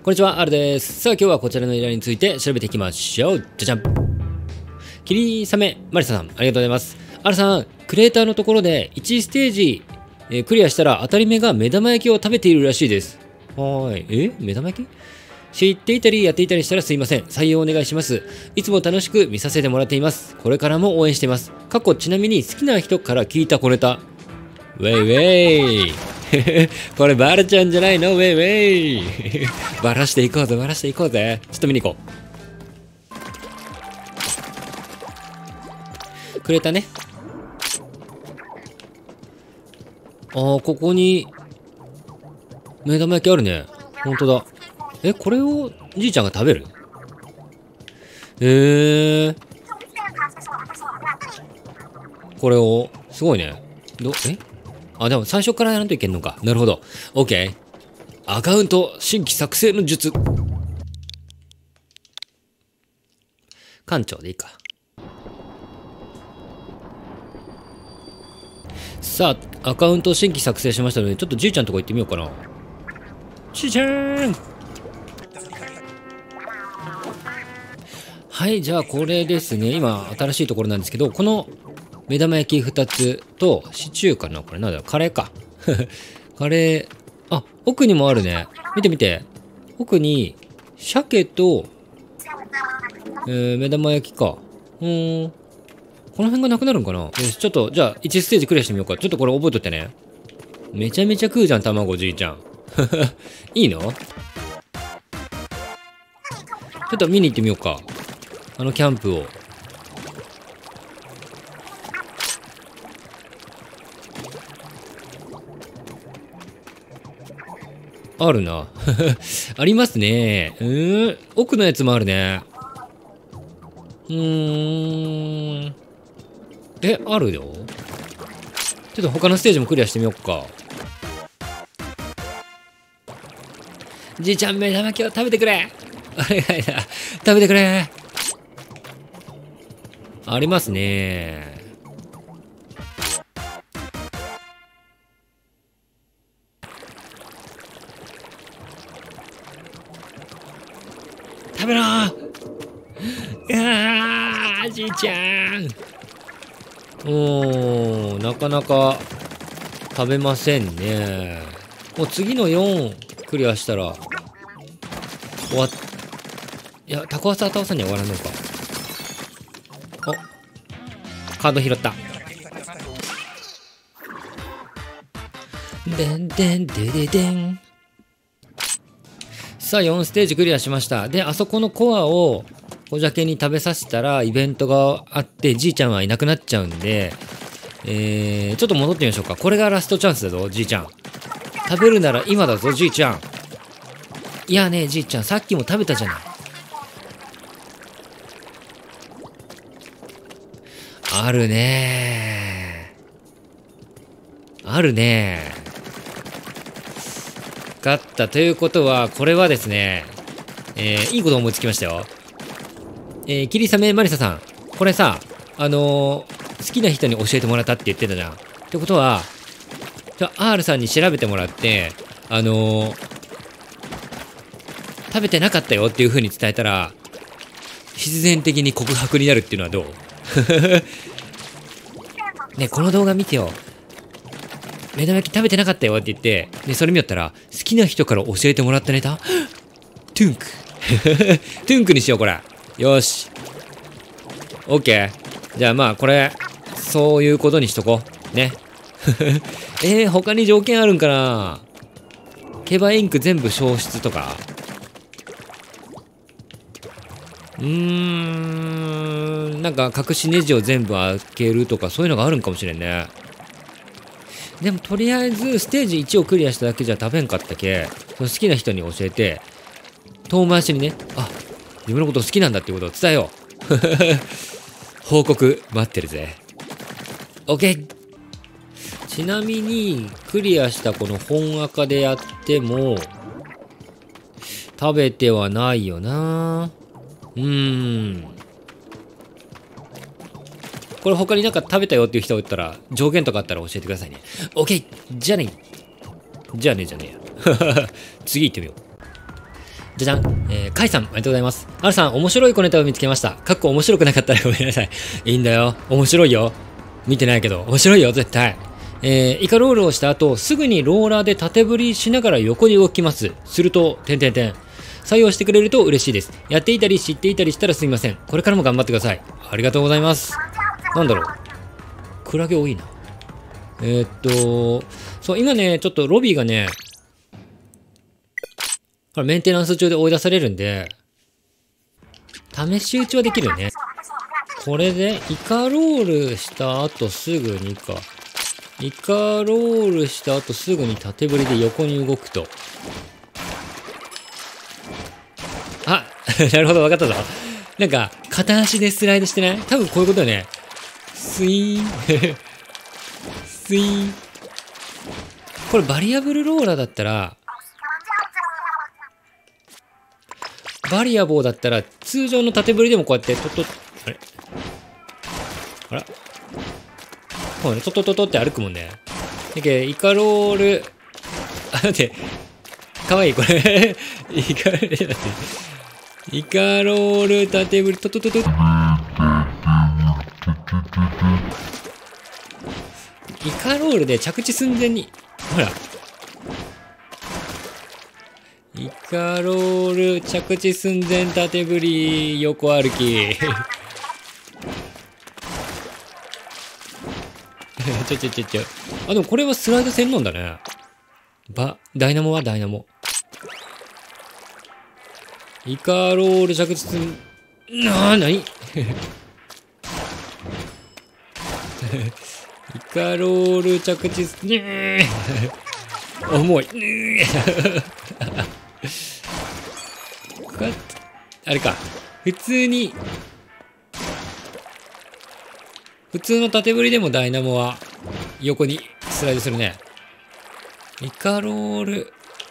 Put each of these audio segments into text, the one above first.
こんにちは、R です。さあ、今日はこちらの依頼について調べていきましょう。じゃじゃん。霧雨マリサさん、ありがとうございます。R さん、クレーターのところで1ステージ、クリアしたら当たり目が目玉焼きを食べているらしいです。はーい。目玉焼き知っていたりやっていたりしたらすいません。採用お願いします。いつも楽しく見させてもらっています。これからも応援しています。ちなみに好きな人から聞いた小ネタ。ウェイウェイこれバレちゃうんじゃないのウェイウェイバラしていこうぜ、バラしていこうぜ。ちょっと見に行こう。くれたね。ここに目玉焼きあるね。ほんとだ。これをじいちゃんが食べる？これを、すごいね。でも最初からやらんといけんのか。なるほど。OK。アカウント新規作成の術。館長でいいか。さあ、アカウント新規作成しましたので、ちょっとじいちゃんとこ行ってみようかな。じいちゃん！はい、じゃあこれですね。今、新しいところなんですけど、この目玉焼き2つと、シチューかなこれなんだろうカレーか。カレー、奥にもあるね。見て見て。奥に、鮭と、目玉焼きか。この辺がなくなるんかなよし、ちょっと、じゃあ、1ステージクリアしてみようか。ちょっとこれ覚えとってね。めちゃめちゃ食うじゃん、卵、じいちゃん。いいの？ちょっと見に行ってみようか。キャンプを。あるな。ありますね。奥のやつもあるね。あるよ。ちょっと他のステージもクリアしてみよっか。じいちゃん、目玉焼きを食べてくれ。お願いだ。食べてくれ。ありますね。食べろー。じいちゃん。なかなか食べませんね。もう次の4クリアしたら終わっ、いや、タコワサ倒さには終わらんのか。カード拾った。でんでんでででん。さあ、4ステージクリアしました。で、あそこのコアを小鮭に食べさせたらイベントがあって、じいちゃんはいなくなっちゃうんで、ちょっと戻ってみましょうか。これがラストチャンスだぞ、じいちゃん。食べるなら今だぞ、じいちゃん。いやね、じいちゃん、さっきも食べたじゃない。あるねー。あるねー。勝ったということは、これはですね、いいこと思いつきましたよ。霧雨マリサさん。これさ、好きな人に教えてもらったって言ってたじゃん。ってことは、じゃあ R さんに調べてもらって、食べてなかったよっていう風に伝えたら、必然的に告白になるっていうのはどう？ね、この動画見てよ。目玉焼き食べてなかったよって言って、で、それ見よったら、好きな人から教えてもらったネタトゥンク。トゥンクにしよう、これ。よし。オッケー。じゃあまあ、これ、そういうことにしとこう。ね。他に条件あるんかな？ケバインク全部消失とか？なんか隠しネジを全部開けるとかそういうのがあるんかもしれんね。でもとりあえずステージ1をクリアしただけじゃ食べんかったけ、その好きな人に教えて、遠回しにね、自分のこと好きなんだっていうことを伝えよう。報告待ってるぜ。OK。ちなみにクリアしたこの本赤でやっても食べてはないよな。これ他になんか食べたよっていう人がいたら、条件とかあったら教えてくださいね。OK! じゃあね。じゃあねえや。次行ってみよじゃじゃん。カイさん、ありがとうございます。R さん、面白い小ネタを見つけました。かっこ面白くなかったらごめんなさい。いいんだよ。面白いよ。見てないけど、面白いよ、絶対。イカロールをした後、すぐにローラーで縦振りしながら横に動きます。すると、採用してくれると嬉しいです。やっていたり知っていたりしたらすみません。これからも頑張ってください。ありがとうございます。なんだろう。クラゲ多いな。そう、今ね、ちょっとロビーがね、これメンテナンス中で追い出されるんで、試し打ちはできるよね。これで、イカロールした後すぐにか。イカロールした後すぐに縦振りで横に動くと。あ、なるほど、わかったぞ。なんか、片足でスライドしてない？多分こういうことだね。スイーン。スイーン。これバリアブルローラーだったら、バリアボーだったら、通常の縦振りでもこうやって、あれあらこうね、って歩くもんね。だけど、イカロール、待って、かわいい、これ。イカロール縦振り、イカロールで着地寸前に、ほら。イカロール着地寸前縦振り横歩きあ、でもこれはスライド専門だね。ダイナモはダイナモ。イカロール着地寸なにイカロール着地重いあれか。普通の縦振りでもダイナモは横にスライドするね。イカロール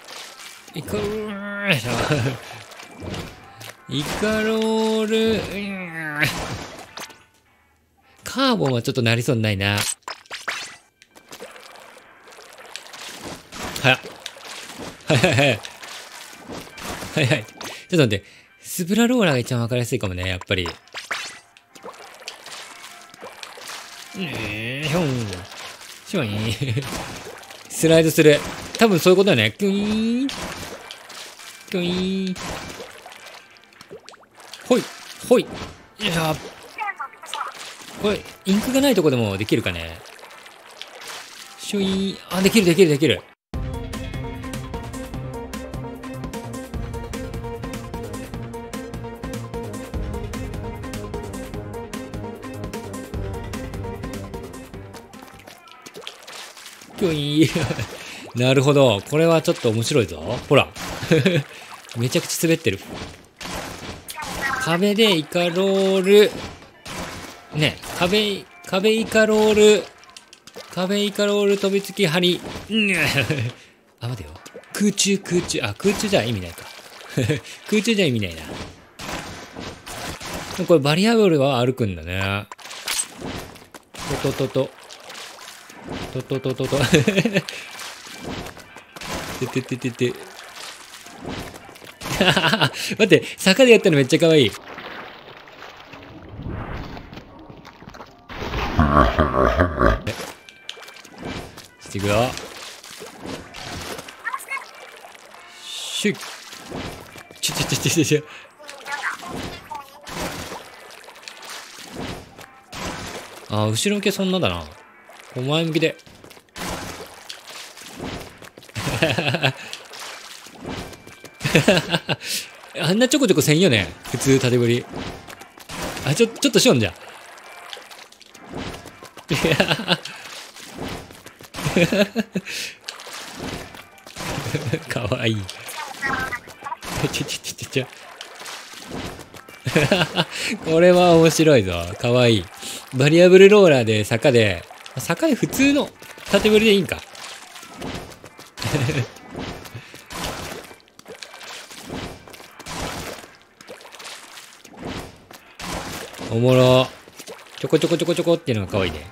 カーボンはちょっとなりそうにないな。はい。ちょっと待って。スプラローラーが一番わかりやすいかもね、やっぱり。スライドする。多分そういうことだね。キュイーン。ほい。いやこれ、インクがないとこでもできるかね。シュイーン。あ、できる。なるほど。これはちょっと面白いぞ。ほら。めちゃくちゃ滑ってる。壁でイカロール。ね、壁イカロール飛びつき張り。あ、待てよ。空中。あ、空中じゃ意味ないか。空中じゃ意味ないな。これバリアブルは歩くんだね。待って、坂でやったのめっちゃ可愛い。していくよ。シュッ。ちょ。あ、後ろ向けそんなだな。お前向きで。あんなちょこちょこせんよね。普通縦振り。あ、ちょっとしよんじゃ。かわいい。これは面白いぞ。かわいい。バリアブルローラーで坂で普通の縦振りでいいんか。おもろ。ちょこっていうのが可愛いね。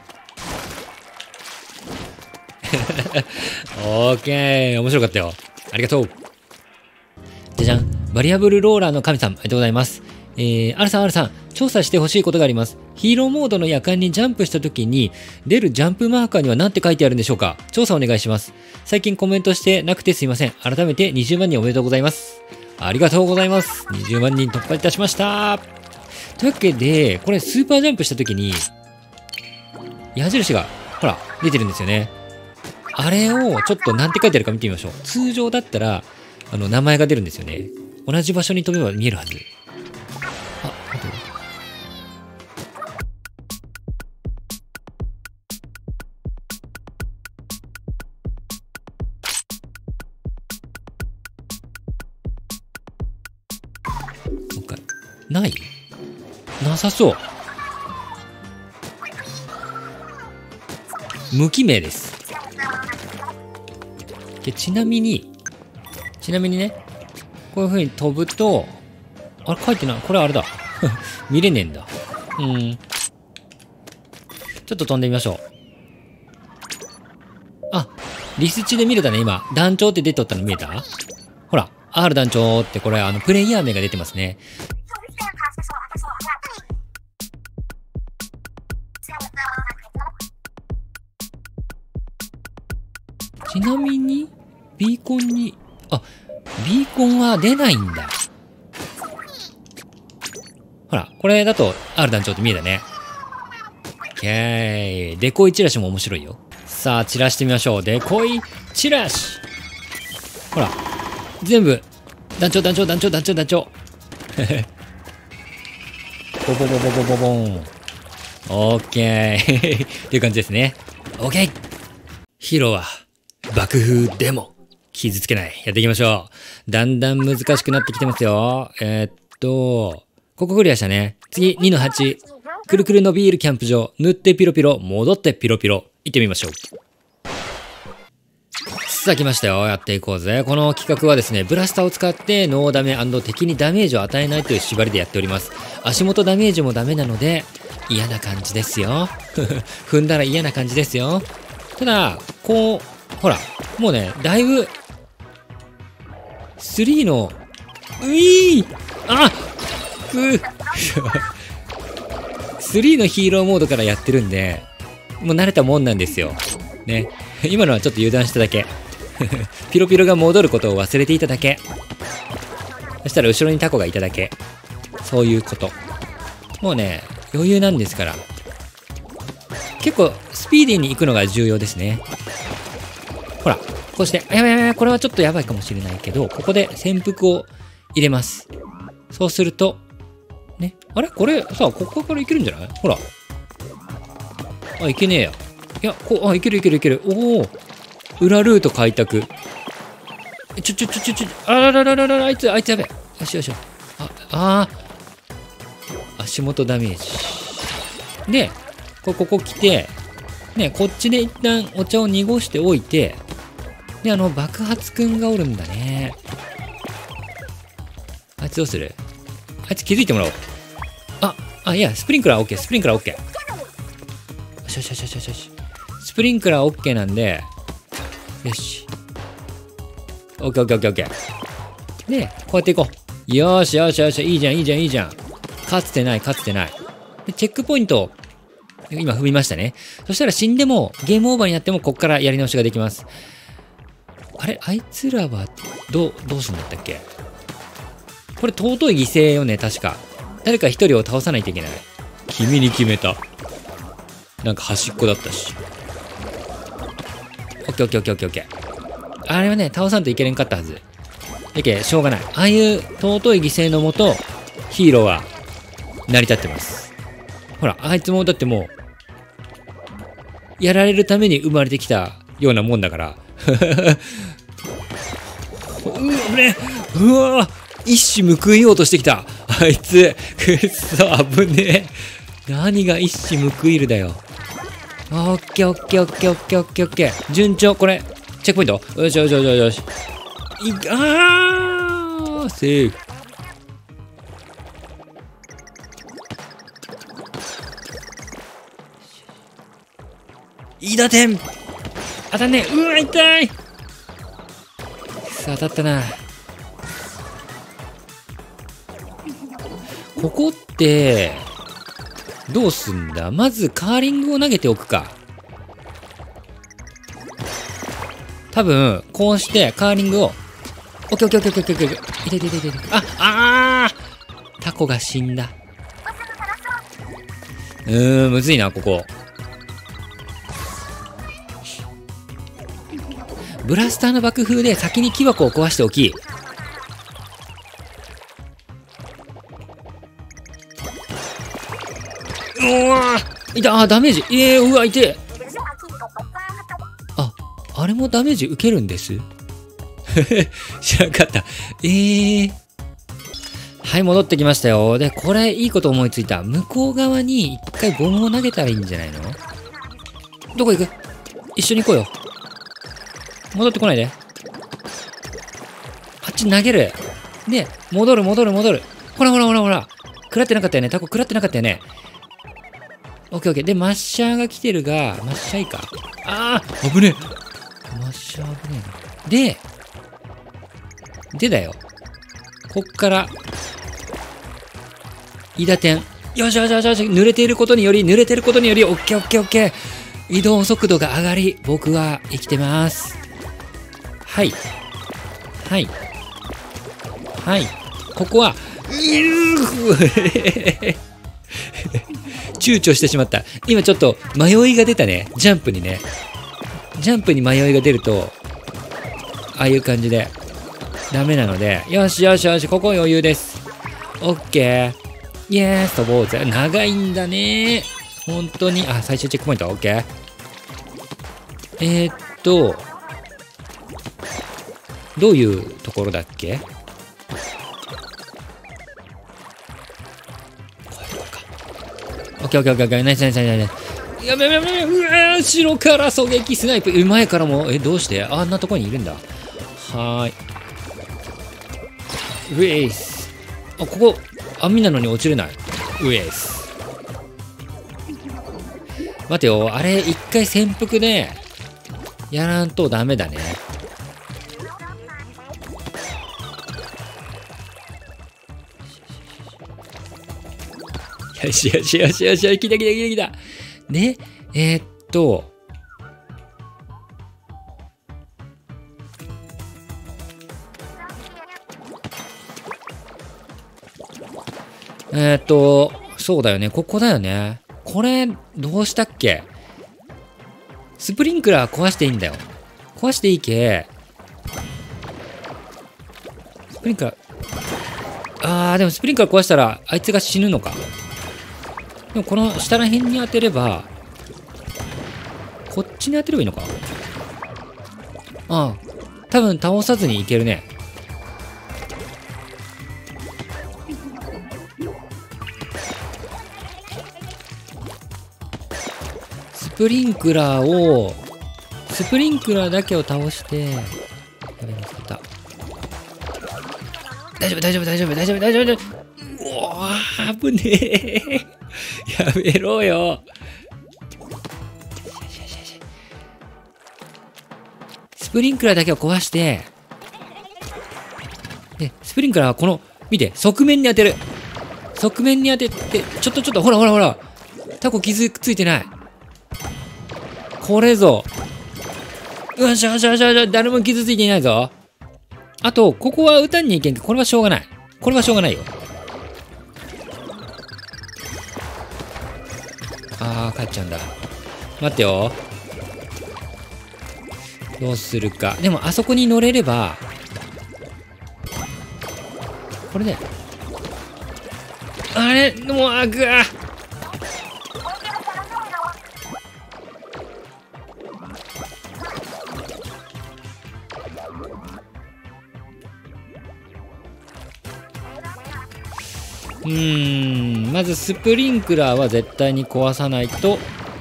オーケー。面白かったよ。ありがとう。じゃじゃん。 バリアブルローラーの神さん、ありがとうございます。R さん、R さん、調査してほしいことがあります。ヒーローモードの夜間にジャンプした時に出るジャンプマーカーには何て書いてあるんでしょうか？調査お願いします。最近コメントしてなくてすいません。改めて20万人おめでとうございます。ありがとうございます。20万人突破いたしました。というわけで、これスーパージャンプした時に、矢印が、ほら、出てるんですよね。あれをちょっと何て書いてあるか見てみましょう。通常だったら、名前が出るんですよね。同じ場所に飛べば見えるはず。あ、待って。もう一回。ないなさそう。無記名です。で、ちなみにね、こういう風に飛ぶと、あれ書いてない。これあれだ。見れねえんだ。ちょっと飛んでみましょう。あ、リスチで見れたね、今。団長って出とったの見えた？ほら、R 団長ってこれ、プレイヤー名が出てますね。ちなみに、ビーコンに、ビーコンは出ないんだ。ほら、これだと R 団長って見えたね。デコイチラシも面白いよ。さあ、散らしてみましょう。デコイチラシ。ほら、全部、団長。ボボボボボボボン。オッケー。っていう感じですね。オッケー。ヒーローは、爆風でも傷つけない。やっていきましょう。だんだん難しくなってきてますよ。ここクリアしたね。次、2-8。くるくる伸びるキャンプ場。塗ってピロピロ、戻ってピロピロ。行ってみましょう。さあ来ましたよ。やっていこうぜ。この企画はですね、ブラスターを使ってノーダメ&敵にダメージを与えないという縛りでやっております。足元ダメージもダメなので、嫌な感じですよ。踏んだら嫌な感じですよ。ただ、こう、ほら、もうね、だいぶ、3の、3のヒーローモードからやってるんで、もう慣れたもんなんですよ。ね。今のはちょっと油断しただけ。ピロピロが戻ることを忘れていただけ。そしたら後ろにタコがいただけ。そういうこと。もうね、余裕なんですから。結構、スピーディーに行くのが重要ですね。ほら、こうして、やばい、これはちょっとやばいかもしれないけど、ここで潜伏を入れます。そうすると、ね。あれこれ、さあ、ここからいけるんじゃない？ほら。あ、いけねえや。いや、いける。おお。裏ルート開拓。あららららら、あいつやべえ。よし。足元ダメージ。で、ここ来て、ね、こっちで一旦お茶を濁しておいて、で、爆発くんがおるんだね。あいつどうする？あいつ気づいてもらおう。いや、スプリンクラー OK。よし。スプリンクラー OK なんで、よし。OK。で、こうやっていこう。よし。いいじゃん。かつてない。で、チェックポイントを、今踏みましたね。そしたら死んでも、ゲームオーバーになっても、こっからやり直しができます。あれあいつらは、どうすんだったっけ？これ尊い犠牲よね、確か。誰か一人を倒さないといけない。君に決めた。なんか端っこだったし。オッケー。あれはね、倒さんといけれんかったはず。しょうがない。ああいう尊い犠牲のもと、ヒーローは成り立ってます。ほら、あいつもだってもう、やられるために生まれてきたようなもんだから。うわ一矢報いようとしてきた。あいつ、くっそ、危ねえ。何が一矢報いるだよ。オッケー。順調、これ、チェックポイント。よし。セーフ。飯田天当たんねえ。うわ、痛い。さあ、当たったな。 ここって、どうすんだ？まずカーリングを投げておくか。多分、こうしてカーリングを、オッケーオッケーオッケーオッケーオッケーオッケー。いていていていて。タコが死んだ。むずいな、ここ。ブラスターの爆風で先に木箱を壊しておき、いた、ダメージ。うわ、痛え。あれもダメージ受けるんです。知らなかった。はい、戻ってきましたよ。で、これ、いいこと思いついた。向こう側に一回ボムを投げたらいいんじゃないの？どこ行く？一緒に行こうよ。戻ってこないで。あっち投げる。で、戻る。ほら。食らってなかったよね。タコ食らってなかったよね。オッケーオッケー。で、マッシャーが来てるが、マッシャーいいか。危ねえ。マッシャー危ねえな。でだよ。こっから、韋駄天。よし。濡れてることにより、オッケー。移動速度が上がり、僕は生きてます。はい。ここは、躊躇してしまった。今ちょっと迷いが出たね。ジャンプに迷いが出ると、ああいう感じで、ダメなので、よし、ここ余裕です。オッケー。イエース、飛ぼうぜ。長いんだね。本当に。最終チェックポイント、オッケー。どういうところだっけ？オッケー。ナイス。やべ。うわー、後ろから狙撃スナイプ。前からも、どうしてあんなとこにいるんだ。はーい。ウェイス。ここ、網なのに落ちれない。ウェイス。待てよ、あれ、一回潜伏で、やらんとダメだね。よし。来た。で、そうだよね。ここだよね。これ、どうしたっけ？スプリンクラー壊していいんだよ。壊していいけ。スプリンクラー。でもスプリンクラー壊したら、あいつが死ぬのか。でもこの下ら辺に当てれば、こっちに当てればいいのか。多分倒さずにいけるね。スプリンクラーだけを倒して、やべ、見つけた。大丈夫。危ねえ。やめろよ。スプリンクラーだけを壊して、で、スプリンクラーはこの、見て、側面に当てる。側面に当てて、ちょっと、ほら。タコ傷ついてない。これぞ。よし、誰も傷ついていないぞ。あと、ここは撃たんにいけんけど、これはしょうがない。よ。帰っちゃうんだ。待ってよ。どうするか。でも、あそこに乗れれば、これで。あれもう、まずスプリンクラーは絶対に壊さないと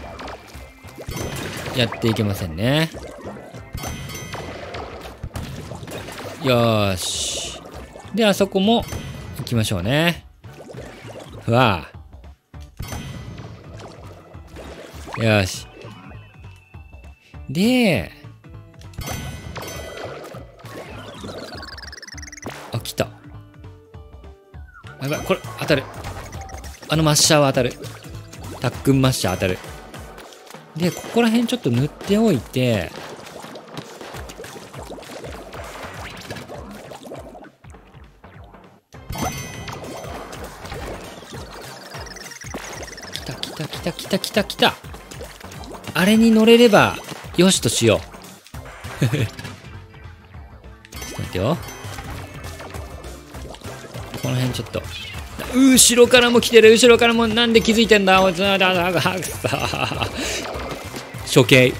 やっていけませんね。よーし。で、あそこも行きましょうね。よし。で、来た。やばい、これ当たる。 あのマッシャーは当たる。たっくんマッシャー当たる。で、ここら辺ちょっと塗っておいて、来た。あれに乗れれば、よしとしよう。ちょっと待ってよ。この辺ちょっと。後ろからも来てる。後ろからもなんで気づいてんだ。処刑。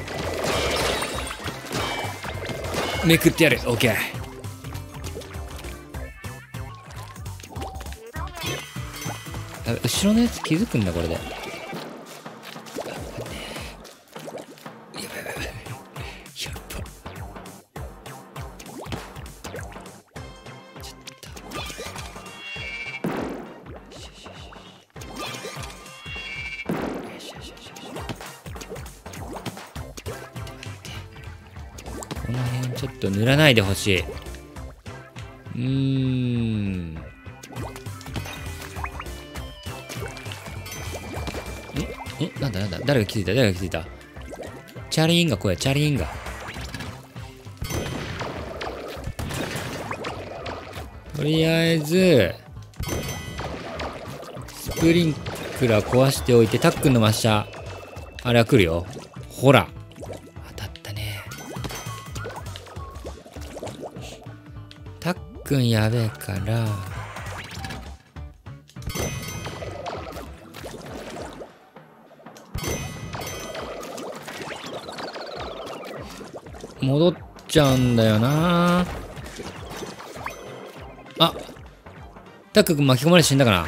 めくってやる。オッケー。後ろのやつ気づくんだ、これで。この辺ちょっと塗らないでほしい。なんだ誰が気づいたチャリーンが来い、チャリーンが。とりあえず、スプリンクラー壊しておいて、たっくんのマッシャー。あれは来るよ。ほら。当たったね。たっくんやべえから、戻っちゃうんだよな。あ、タック君巻き込まれて死んだかな。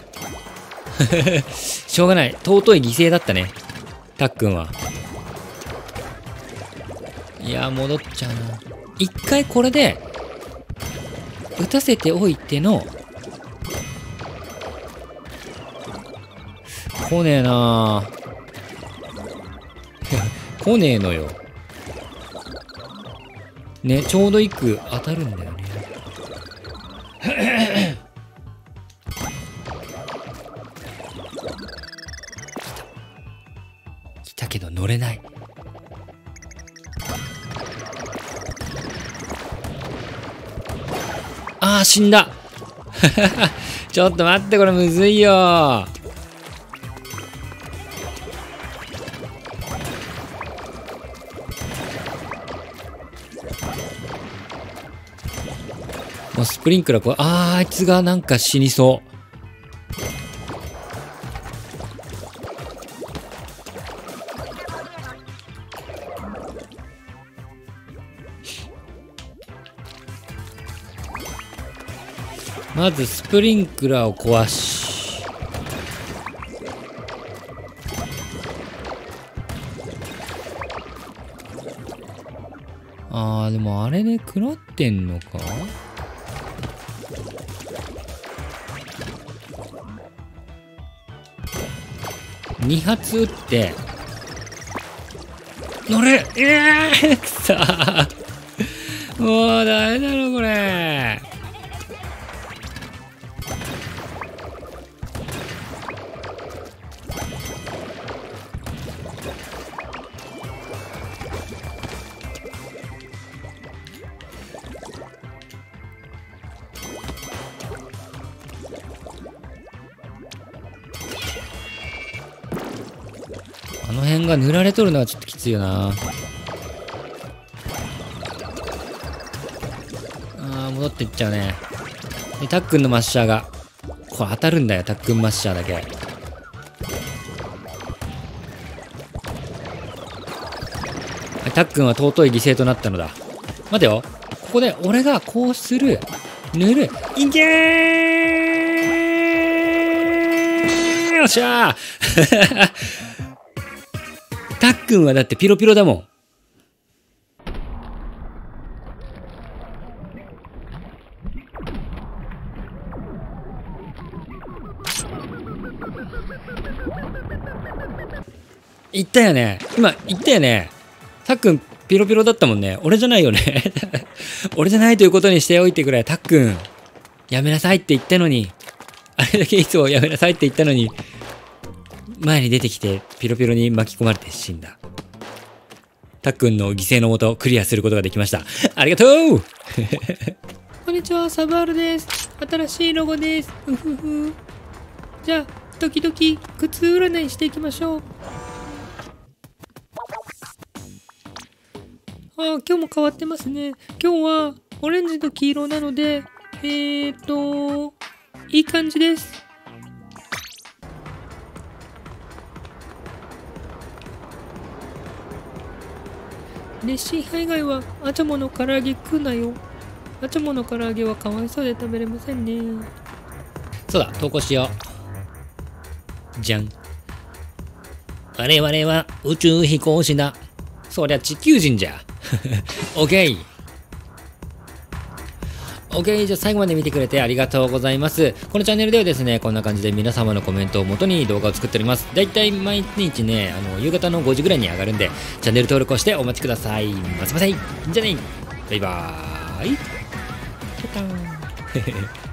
しょうがない。尊い犠牲だったね。タックンは。いや、戻っちゃうな。一回これで、打たせておいての、来ねえな。来ねえのよ。ね、ちょうど一句当たるんだよね。来たけど乗れない。ああ、死んだ。ちょっと待って、これむずいよ。もうスプリンクラーこれ、あいつがなんか死にそう。まずスプリンクラーを壊し、でもあれで食らってんのか。2発撃って乗れ。くそー。もうダメだろこれ。あの辺が塗られとるのはちょっときついよな。戻っていっちゃうね。で、タックンのマッシャーがこれ当たるんだよ。タックンマッシャーだけ。タックンは尊い犠牲となったのだ。待てよ。ここで俺がこうする。塗る。いけー。よっしゃー。タックンはだってピロピロだもん。言ったよね。今言ったよね。タックンピロピロだったもんね。俺じゃないよね。俺じゃないということにしておいてくれ。タックンやめなさいって言ったのに。 あれだけいつもやめなさいって言ったのに、前に出てきてピロピロに巻き込まれて死んだ。たっくんの犠牲のもとクリアすることができました。ありがとうこんにちは、サブアルです。新しいロゴです。ふふふ。じゃあ、時々靴占いしていきましょう。今日も変わってますね。今日はオレンジと黄色なので、いい感じです。レシーハ以外はアチャモの唐揚げ食うなよ。アチャモの唐揚げはかわいそうで食べれませんね。そうだ、投稿しよう。じゃん。我々は宇宙飛行士だ。そりゃ地球人じゃ。オッケー。OK、じゃあ最後まで見てくれてありがとうございます。このチャンネルではですね、こんな感じで皆様のコメントを元に動画を作っております。だいたい毎日ね、夕方の5時ぐらいに上がるんで、チャンネル登録をしてお待ちください。またまた。じゃあね、バイバーイ。